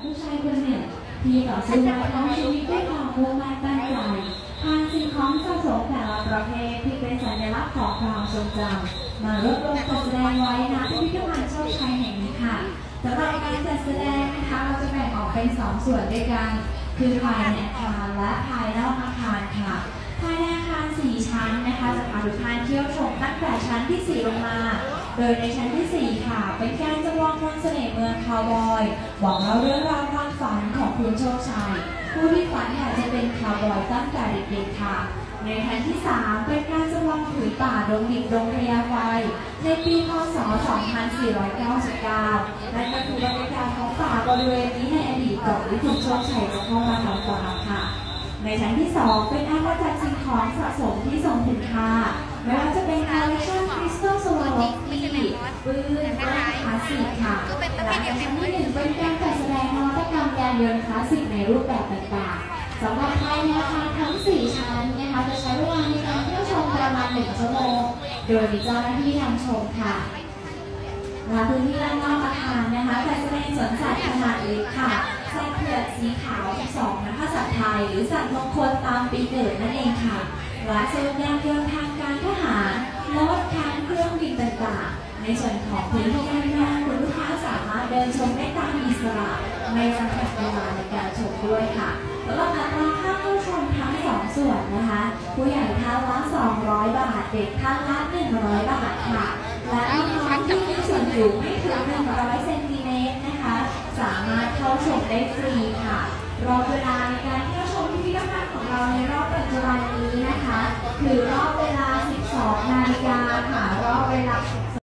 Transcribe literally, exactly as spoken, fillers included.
ผู้ชายคนหนึ่งที่ต่อสู้มาทั้งชีวิตด้วยความมุ่งมั่นตั้งใจผ่านสิ่งของสะสมแต่ละประเภทที่เป็นสัญลักษณ์ของความทรงจำมารวบรวมจัดแสดงไว้ณพิพิธภัณฑ์โชคชัยแห่งนี้ค่ะสำหรับการจัดแสดงนะคะเราจะแบ่งออกเป็นสองส่วนด้วยกันคือภายในอาคารและภายนอกอาคารค่ะภายในอาคารสี่ชั้นนะคะจะพาทุกท่านเที่ยวชมตั้งแต่ชั้นที่สี่ลงมาโดยในชั้นที่สี่ค่ะเป็นการจำลองมนต์เสน่ห์เมืองคาวบอยบอกเล่าเรื่องราวความฝันของคุณโชคชัยผู้ที่ฝันอยากจะเป็นคาวบอยตั้งแต่เด็กๆค่ะในชั้นที่สามเป็นการจำลองผืนป่าดงดิบดงพญาไฟในปีพ.ศ. สองพันสี่ร้อยเก้าสิบเก้าและก็คือบรรยากาศของป่าบริเวณนี้ในอดีตก่อนที่คุณโชคชัยจะเข้ามาทำป่าค่ะในชั้นที่สองเป็นอาณาจักรสิ่งของสะสมที่ทรงคุณค่าไม่ว่าจะเป็นคอลเลคชั่นคริสตัลสวาโรกี้ปืนและคลาสสิกค่ะและในชั้นที่หนึ่งเป็นการจัดแสดงนวัตกรรมยานยนต์คลาสสิกในรูปแบบต่างๆสำหรับภายในอาคารทั้งสี่ชั้นนะคะจะใช้เวลาในการเที่ยวชมประมาณหนึ่งชั่วโมงโดยมีเจ้าหน้าที่นำชมค่ะและพื้นที่ด้านนอกอาคารนะคะจัดแสดงสวนสัตว์ขนาดเล็กค่ะสัตว์เผือกสีขาวสองนะคะสัตว์ไทยหรือสัตว์มงคลตามปีเกิดนั่นเองค่ะและโซนยานยนต์ทางการทหารรถแข่งเครื่องบินต่างๆในส่วนของพื้นที่ด้านหน้าคุณลูกค้าสามารถเดินชมได้ตามอิสระไม่จำกัดเวลาในการชมด้วยค่ะสำหรับอัตราค่าเข้าชมทั้งสองส่วนนะคะผู้ใหญ่ท่านละสองร้อยบาทเด็กท่านละหนึ่งร้อยบาทค่ะและน้องๆที่มีส่วนสูงไม่ถึงหนึ่งร้อยเซนติเมตรนะคะสามารถเข้าชมได้ฟรีค่ะรอบเวลาในการเที่ยวชมพิพิธภัณฑ์ของเราในรอบปัจจุบันนี้นะคะคือรอบเวลา สิบสองนาฬิกาค่ะรอบเวลา